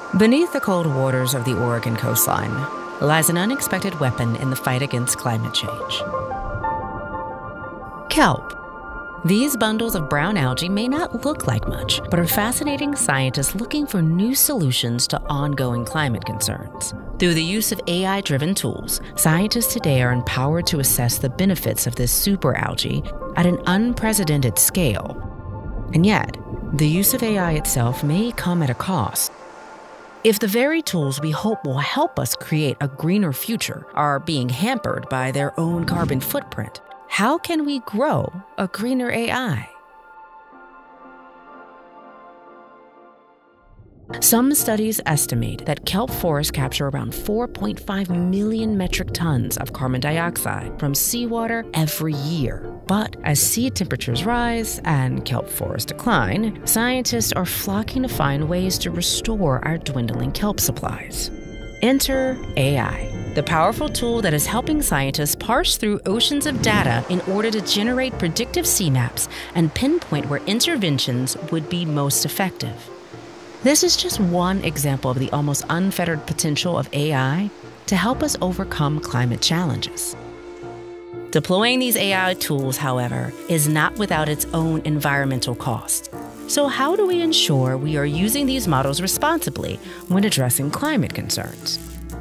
Beneath the cold waters of the Oregon coastline lies an unexpected weapon in the fight against climate change. Kelp. These bundles of brown algae may not look like much, but are fascinating scientists looking for new solutions to ongoing climate concerns. Through the use of AI-driven tools, scientists today are empowered to assess the benefits of this super algae at an unprecedented scale. And yet, the use of AI itself may come at a cost. If the very tools we hope will help us create a greener future are being hampered by their own carbon footprint, how can we grow a greener AI? Some studies estimate that kelp forests capture around 4.5 million metric tons of carbon dioxide from seawater every year. But as sea temperatures rise and kelp forests decline, scientists are flocking to find ways to restore our dwindling kelp supplies. Enter AI, the powerful tool that is helping scientists parse through oceans of data in order to generate predictive sea maps and pinpoint where interventions would be most effective. This is just one example of the almost unfettered potential of AI to help us overcome climate challenges. Deploying these AI tools, however, is not without its own environmental cost. So how do we ensure we are using these models responsibly when addressing climate concerns?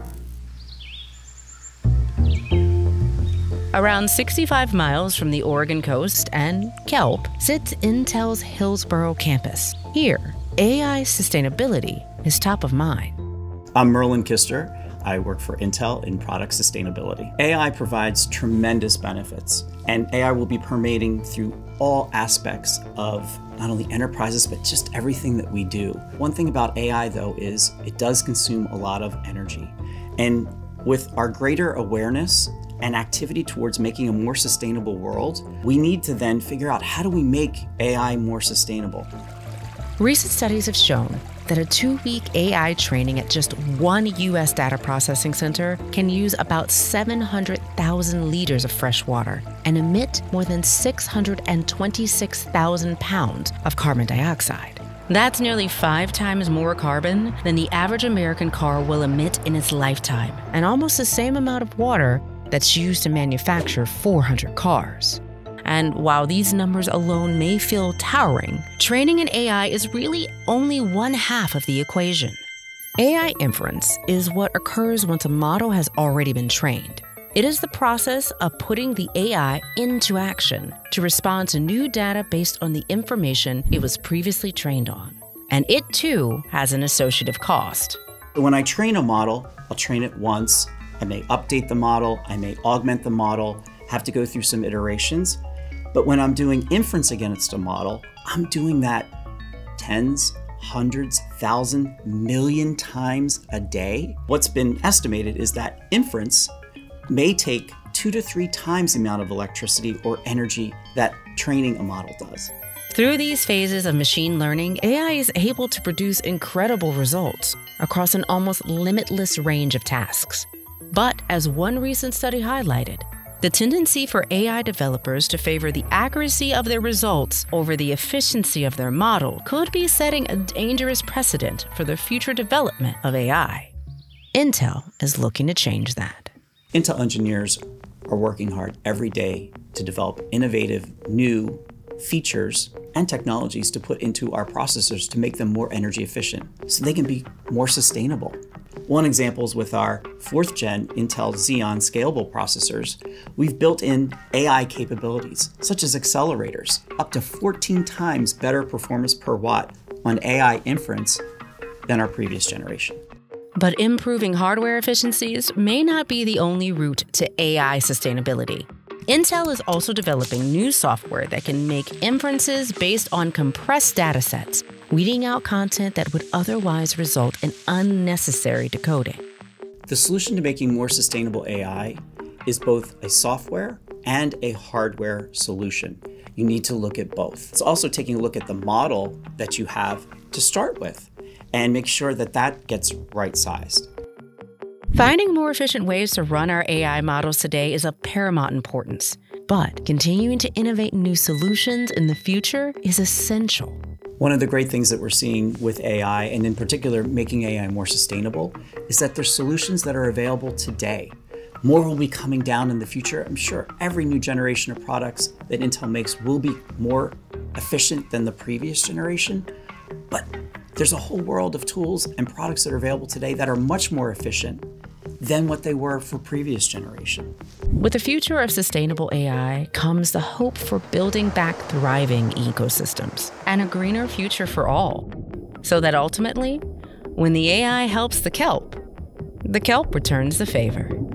Around 65 miles from the Oregon coast and kelp sits Intel's Hillsboro campus. Here, AI sustainability is top of mind. I'm Merlin Kister. I work for Intel in product sustainability. AI provides tremendous benefits, and AI will be permeating through all aspects of not only enterprises, but just everything that we do. One thing about AI, though, is it does consume a lot of energy. And with our greater awareness and activity towards making a more sustainable world, we need to then figure out, how do we make AI more sustainable? Recent studies have shown that a 2-week AI training at just one U.S. data processing center can use about 700,000 liters of fresh water and emit more than 626,000 pounds of carbon dioxide. That's nearly 5 times more carbon than the average American car will emit in its lifetime, and almost the same amount of water that's used to manufacture 400 cars. And while these numbers alone may feel towering, training an AI is really only one half of the equation. AI inference is what occurs once a model has already been trained. It is the process of putting the AI into action to respond to new data based on the information it was previously trained on. And it too has an associative cost. When I train a model, I'll train it once. I may update the model, I may augment the model, have to go through some iterations. But when I'm doing inference against a model, I'm doing that tens, hundreds, thousand, million times a day. What's been estimated is that inference may take 2 to 3 times the amount of electricity or energy that training a model does. Through these phases of machine learning, AI is able to produce incredible results across an almost limitless range of tasks. But as one recent study highlighted, the tendency for AI developers to favor the accuracy of their results over the efficiency of their model could be setting a dangerous precedent for the future development of AI. Intel is looking to change that. Intel engineers are working hard every day to develop innovative, new features and technologies to put into our processors to make them more energy efficient so they can be more sustainable. One example is with our 4th gen Intel Xeon scalable processors. We've built in AI capabilities, such as accelerators, up to 14 times better performance per watt on AI inference than our previous generation. But improving hardware efficiencies may not be the only route to AI sustainability. Intel is also developing new software that can make inferences based on compressed datasets, weeding out content that would otherwise result in unnecessary decoding. The solution to making more sustainable AI is both a software and a hardware solution. You need to look at both. It's also taking a look at the model that you have to start with and make sure that that gets right-sized. Finding more efficient ways to run our AI models today is of paramount importance, but continuing to innovate new solutions in the future is essential. One of the great things that we're seeing with AI, and in particular making AI more sustainable, is that there's solutions that are available today. More will be coming down in the future. I'm sure every new generation of products that Intel makes will be more efficient than the previous generation. But there's a whole world of tools and products that are available today that are much more efficient than what they were for previous generation. With the future of sustainable AI comes the hope for building back thriving ecosystems and a greener future for all, so that ultimately, when the AI helps the kelp returns the favor.